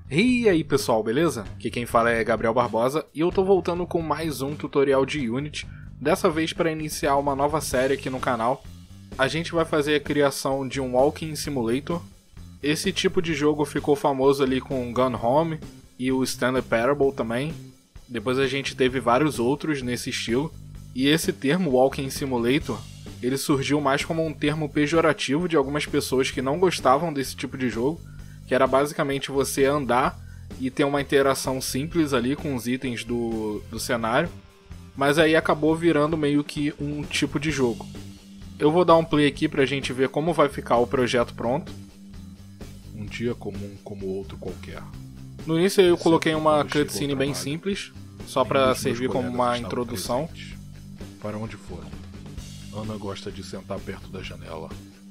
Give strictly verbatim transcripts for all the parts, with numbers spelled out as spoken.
E aí pessoal, beleza? Aqui quem fala é Gabriel Barbosa e eu tô voltando com mais um tutorial de Unity, dessa vez para iniciar uma nova série aqui no canal. A gente vai fazer a criação de um Walking Simulator. Esse tipo de jogo ficou famoso ali com Gone Home e o Stanley Parable também. Depois a gente teve vários outros nesse estilo. E esse termo Walking Simulator, ele surgiu mais como um termo pejorativo de algumas pessoas que não gostavam desse tipo de jogo, que era basicamente você andar e ter uma interação simples ali com os itens do, do cenário, mas aí acabou virando meio que um tipo de jogo. Eu vou dar um play aqui pra gente ver como vai ficar o projeto pronto. Um dia comum como outro qualquer. No início eu coloquei uma cutscene bem simples, só pra servir como uma introdução. Para onde foram? Ana gosta de sentar perto da janela.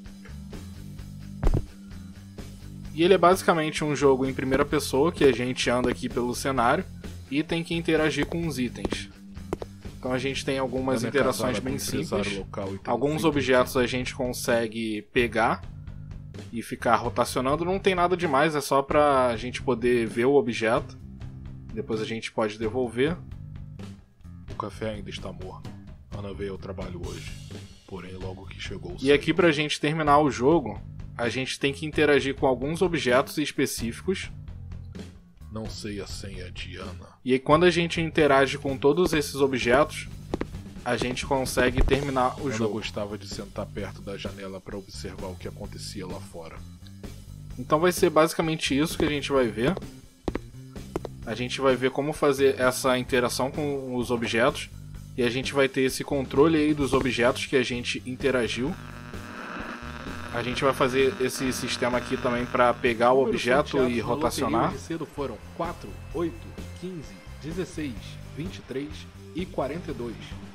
E ele é basicamente um jogo em primeira pessoa, que a gente anda aqui pelo cenário e tem que interagir com os itens. Então a gente tem algumas interações bem simples. Alguns objetos a gente consegue pegar e ficar rotacionando. Não tem nada demais, é só pra gente poder ver o objeto. Depois a gente pode devolver. O café ainda está morno. Ana veio ao trabalho hoje, porém logo que chegou o E aqui pra gente terminar o jogo, a gente tem que interagir com alguns objetos específicos. Não sei a senha de Ana. E aí quando a gente interage com todos esses objetos, a gente consegue terminar o Ana jogo. gostava de sentar perto da janela para observar o que acontecia lá fora. Então vai ser basicamente isso que a gente vai ver. A gente vai ver como fazer essa interação com os objetos. E a gente vai ter esse controle aí dos objetos que a gente interagiu. A gente vai fazer esse sistema aqui também para pegar o objeto e rotacionar. Hoje cedo foram quatro, oito, quinze, dezesseis, vinte e três e quarenta e dois.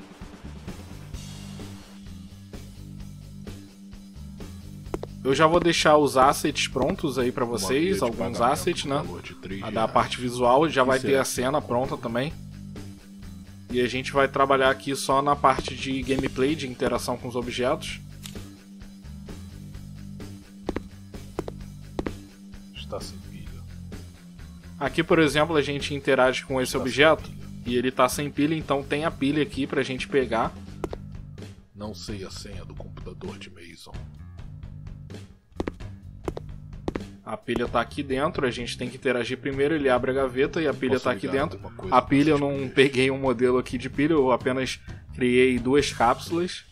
Eu já vou deixar os assets prontos aí para vocês, alguns assets, né? A da parte visual já vai ter a cena pronta também. E a gente vai trabalhar aqui só na parte de gameplay, de interação com os objetos. Está sem pilha. Aqui, por exemplo, a gente interage com esse Está objeto e ele está sem pilha, então tem a pilha aqui pra gente pegar. Não sei a senha do computador de Mason. A pilha está aqui dentro, a gente tem que interagir primeiro, ele abre a gaveta e a pilha está aqui dentro. A pilha eu não peguei um modelo aqui de pilha, eu apenas criei duas cápsulas.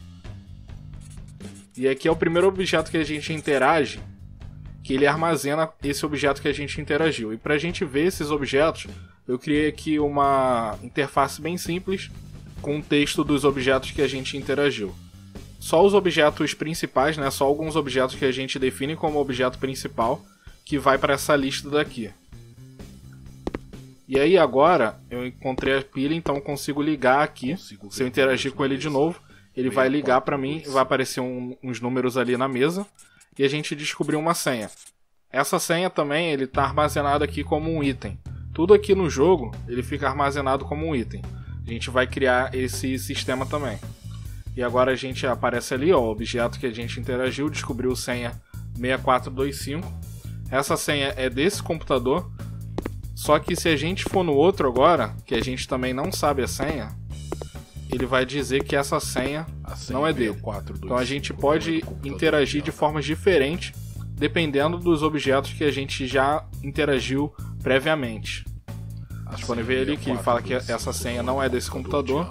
E aqui é o primeiro objeto que a gente interage, que ele armazena esse objeto que a gente interagiu. E para a gente ver esses objetos, eu criei aqui uma interface bem simples com o texto dos objetos que a gente interagiu. Só os objetos principais, né? Só alguns objetos que a gente define como objeto principal, que vai para essa lista daqui. E aí agora eu encontrei a pilha, então eu consigo ligar aqui. Se eu interagir com ele de novo, ele vai ligar para mim, vai aparecer um, uns números ali na mesa e a gente descobriu uma senha. Essa senha também ele está armazenado aqui como um item. Tudo aqui no jogo ele fica armazenado como um item. A gente vai criar esse sistema também. E agora a gente aparece ali, ó, o objeto que a gente interagiu, descobriu senha seis quatro dois cinco. Essa senha é desse computador, só que se a gente for no outro agora, que a gente também não sabe a senha, ele vai dizer que essa senha, senha não é dele. Então a gente pode interagir de formas diferentes, dependendo dos objetos que a gente já interagiu previamente. Vocês podem ver ali que ele fala que essa senha não é desse computador.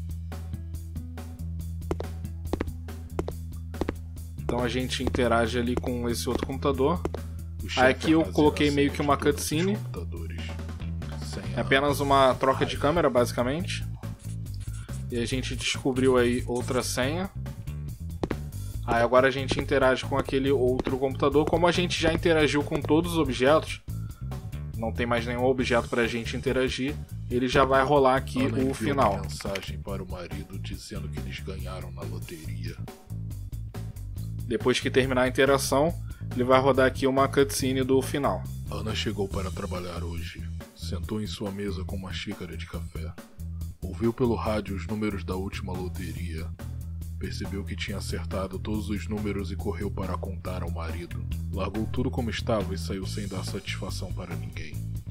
Então a gente interage ali com esse outro computador. Aí aqui eu coloquei meio que uma cutscene. É apenas uma troca de câmera, basicamente. E a gente descobriu aí outra senha. Aí agora a gente interage com aquele outro computador. Como a gente já interagiu com todos os objetos, não tem mais nenhum objeto pra gente interagir, ele já vai rolar aqui o final. Uma mensagem para o marido dizendo que eles ganharam na loteria. Depois que terminar a interação, ele vai rodar aqui uma cutscene do final. Ana chegou para trabalhar hoje. Sentou em sua mesa com uma xícara de café. Ouviu pelo rádio os números da última loteria. Percebeu que tinha acertado todos os números e correu para contar ao marido. Largou tudo como estava e saiu sem dar satisfação para ninguém.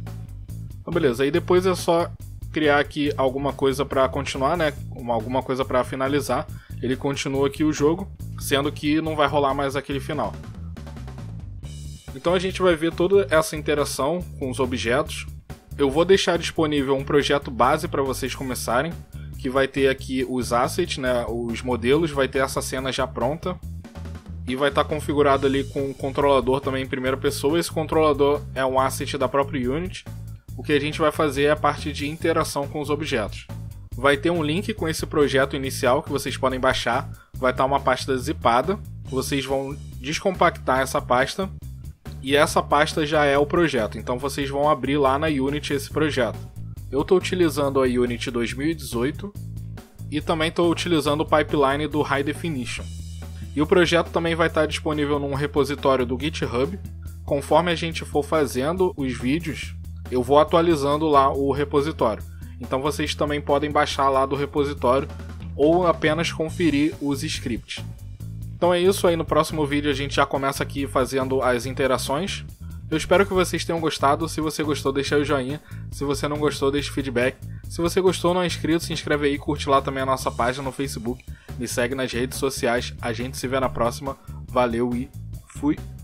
Então beleza, aí depois é só criar aqui alguma coisa para continuar, né? Alguma coisa para finalizar. Ele continua aqui o jogo, sendo que não vai rolar mais aquele final. Então a gente vai ver toda essa interação com os objetos. Eu vou deixar disponível um projeto base para vocês começarem, que vai ter aqui os assets, né, os modelos, vai ter essa cena já pronta e vai estar configurado ali com o controlador também em primeira pessoa. Esse controlador é um asset da própria Unity. O que a gente vai fazer é a parte de interação com os objetos. Vai ter um link com esse projeto inicial que vocês podem baixar, vai estar uma pasta zipada, vocês vão descompactar essa pasta e essa pasta já é o projeto, então vocês vão abrir lá na Unity esse projeto. Eu estou utilizando a Unity dois mil e dezoito e também estou utilizando o pipeline do High Definition. E o projeto também vai estar disponível num repositório do GitHub. Conforme a gente for fazendo os vídeos, eu vou atualizando lá o repositório. Então vocês também podem baixar lá do repositório ou apenas conferir os scripts. Então é isso, aí no próximo vídeo a gente já começa aqui fazendo as interações. Eu espero que vocês tenham gostado. Se você gostou, deixa aí o joinha. Se você não gostou, deixa o feedback. Se você gostou, não é inscrito, se inscreve aí, curte lá também a nossa página no Facebook. Me segue nas redes sociais. A gente se vê na próxima. Valeu e fui!